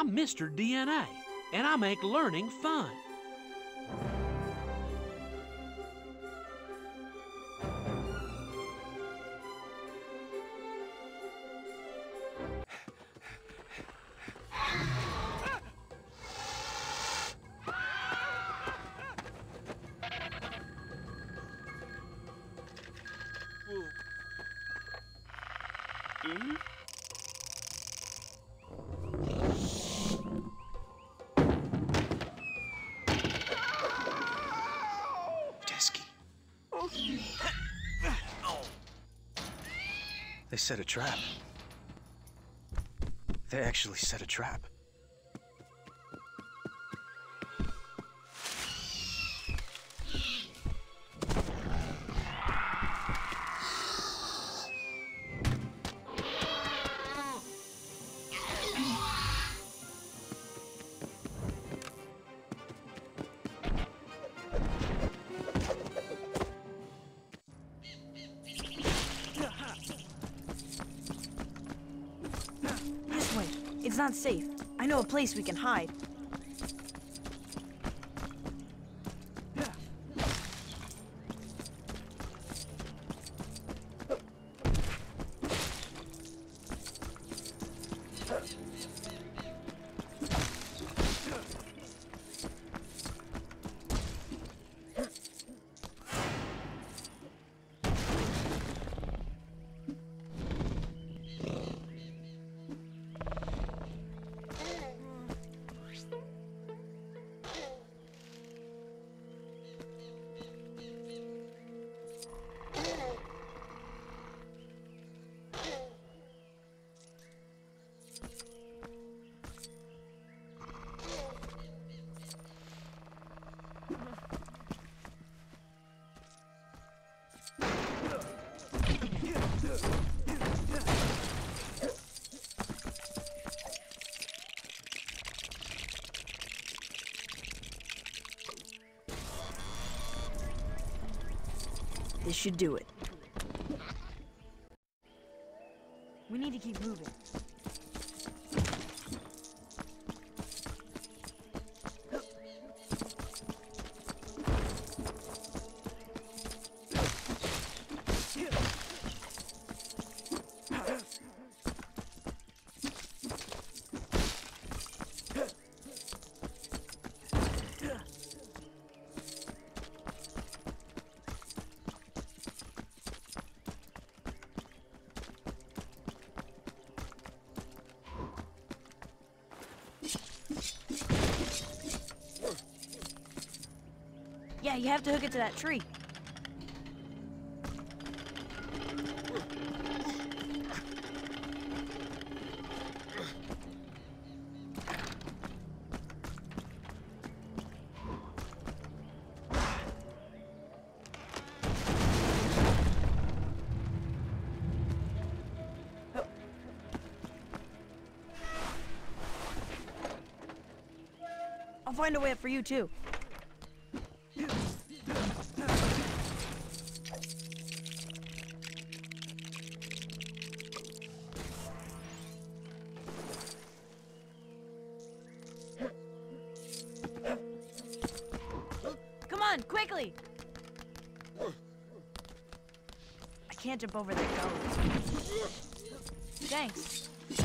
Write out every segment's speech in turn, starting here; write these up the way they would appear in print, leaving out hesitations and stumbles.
I'm Mr. DNA, and I make learning fun. They set a trap. They actually set a trap. It's not safe. I know a place we can hide. This should do it. We need to keep moving. Yeah, you have to hook it to that tree. I'll find a way up for you too. Come on, quickly! I can't jump over that gully. Thanks.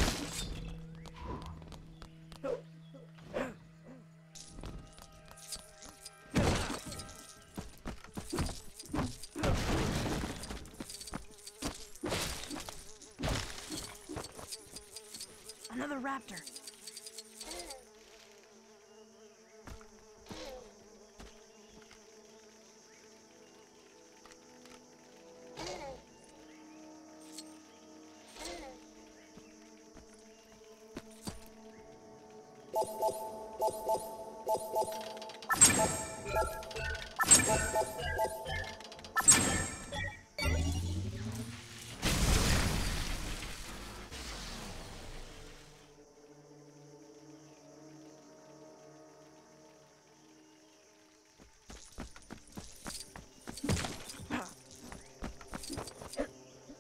Another raptor.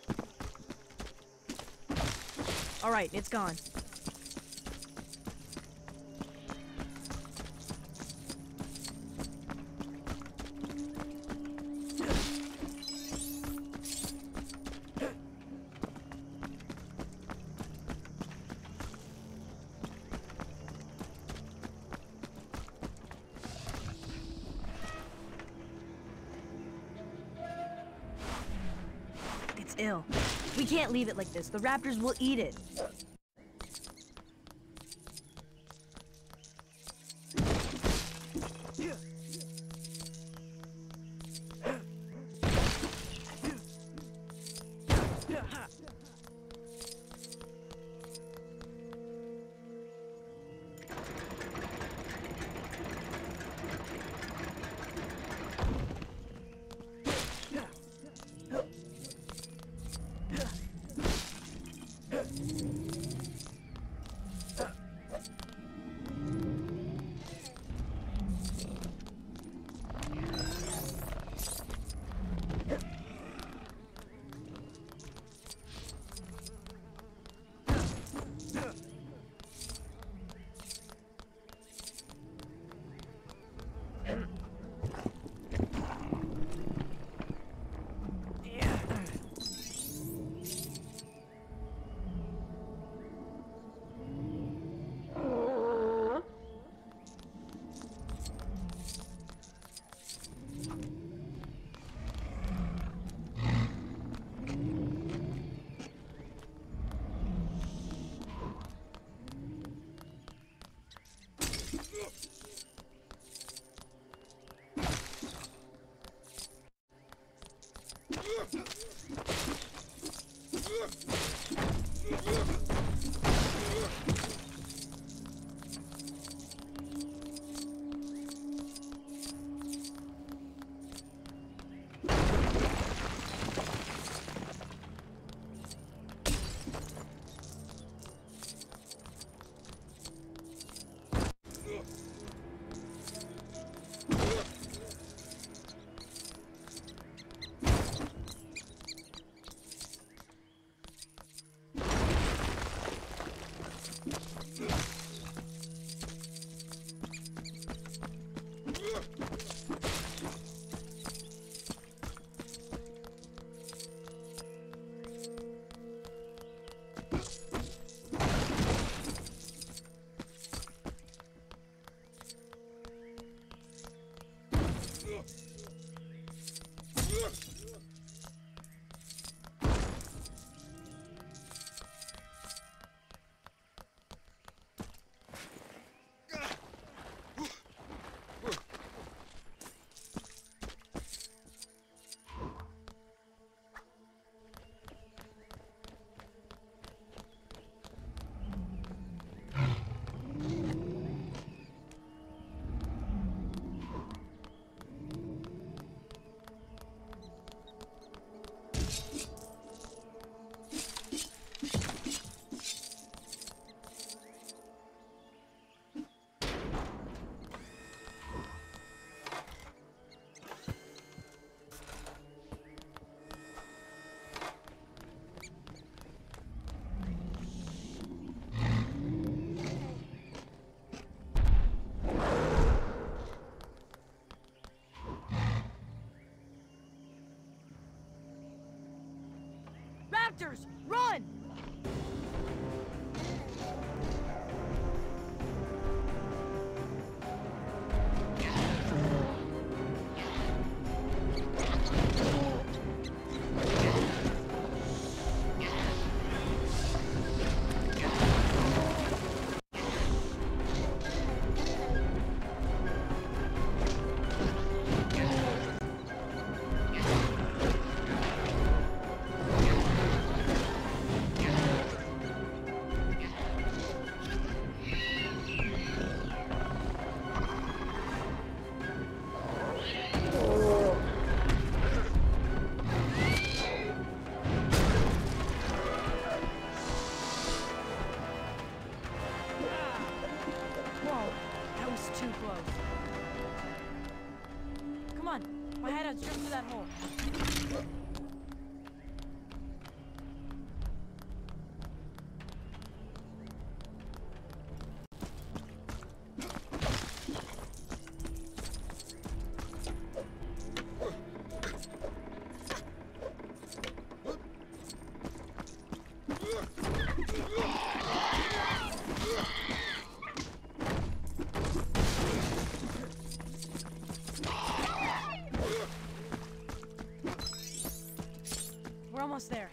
All right, it's gone. It's ill. We can't leave it like this. The raptors will eat it. Raptors, run! Too close. Come on, my hideout's just through that hole. there.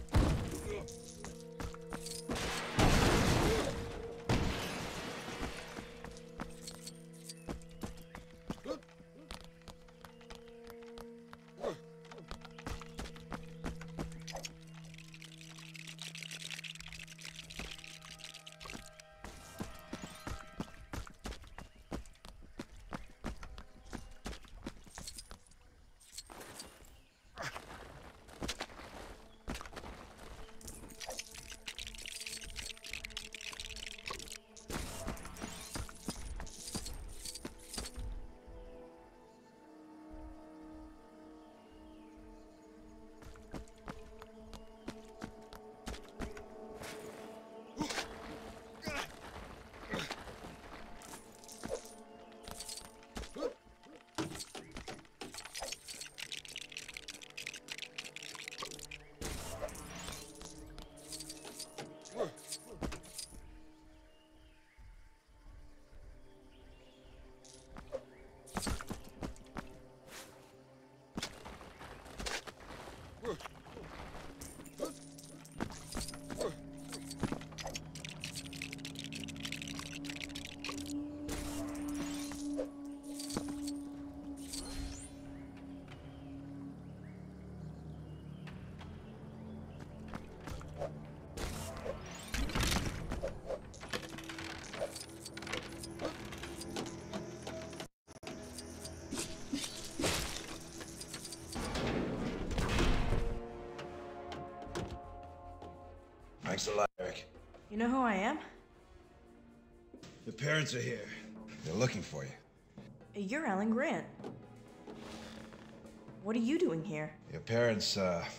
Thanks a lot, Eric. You know who I am? Your parents are here. They're looking for you. You're Alan Grant. What are you doing here? Your parents,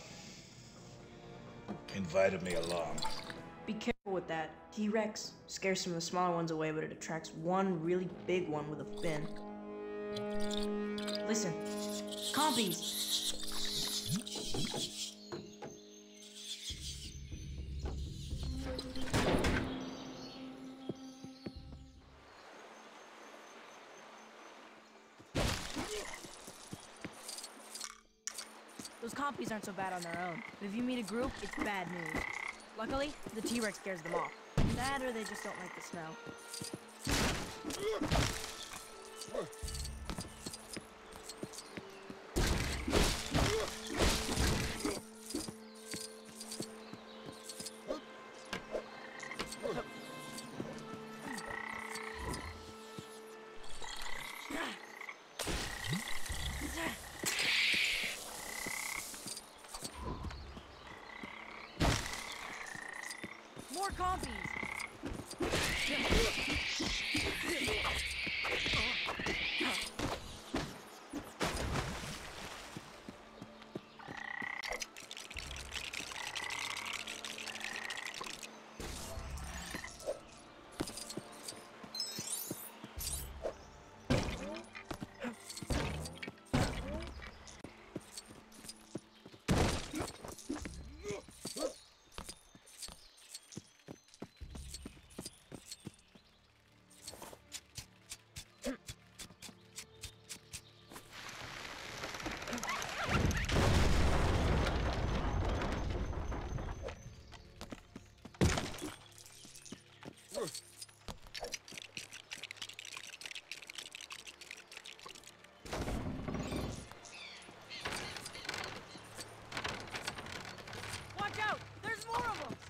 invited me along. Be careful with that. T-Rex scares some of the smaller ones away, but it attracts one really big one with a fin. Listen. Compies! Those compies aren't so bad on their own, but if you meet a group, it's bad news. Luckily, the T-Rex scares them off. That or they just don't like the smell. More compies! Watch out! There's more of them!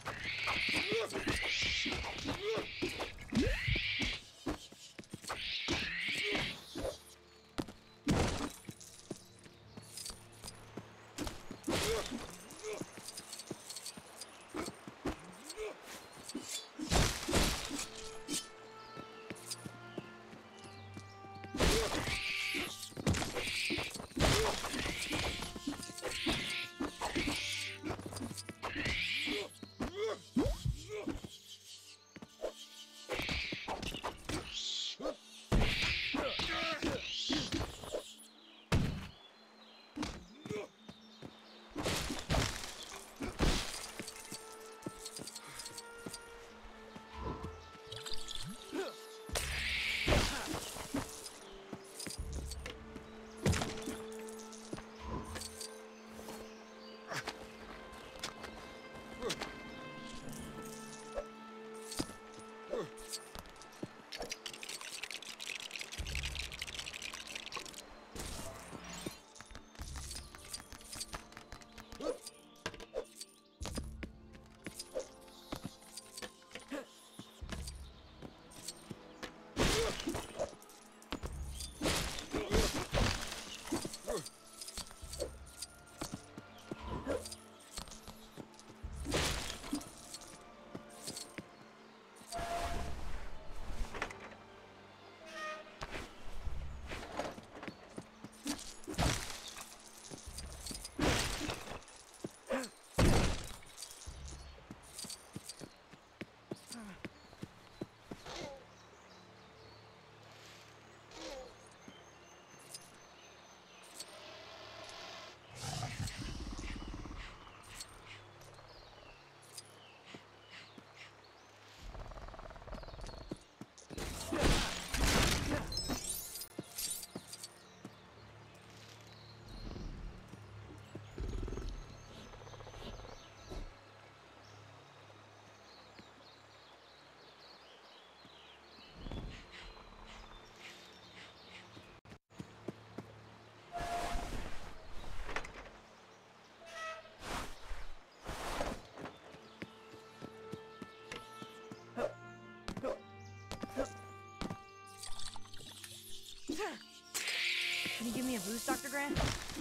Dr. Grant?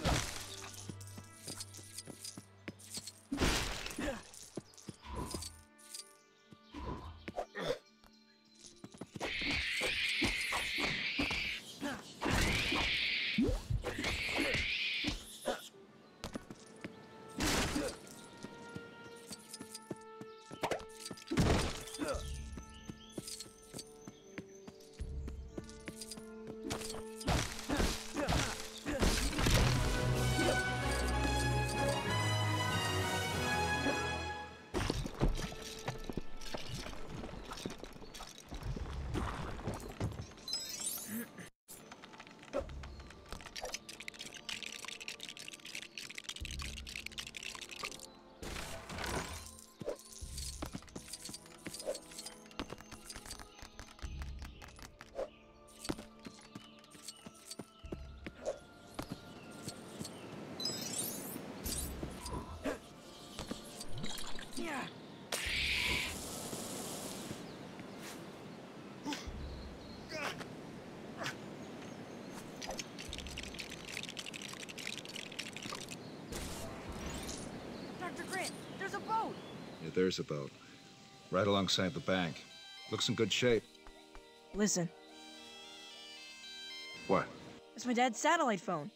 Dr. Grant, there's a boat! Yeah, there's a boat. Right alongside the bank. Looks in good shape. Listen, What? it's my dad's satellite phone.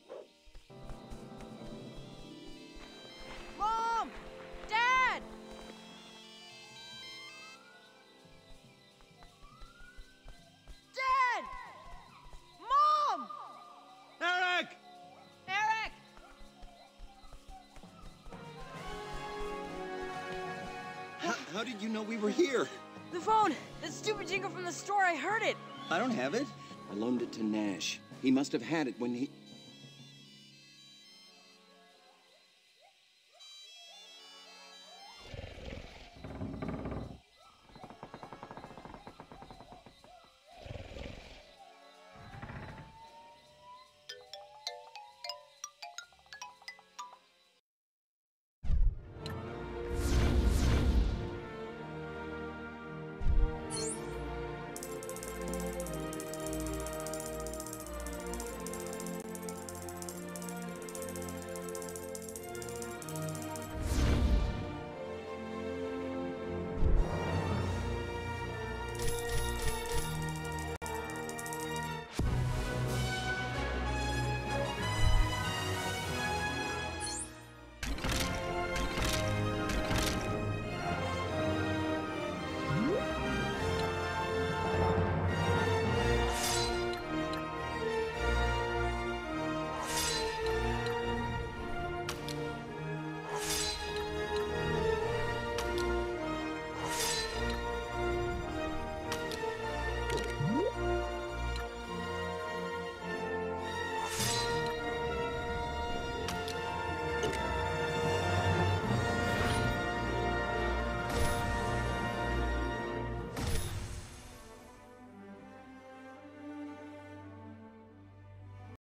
Mom! Dad! Dad! Mom! Eric! Eric! How did you know we were here? The phone! That stupid jingle from the store, I heard it! I don't have it. I loaned it to Nash. He must have had it when he...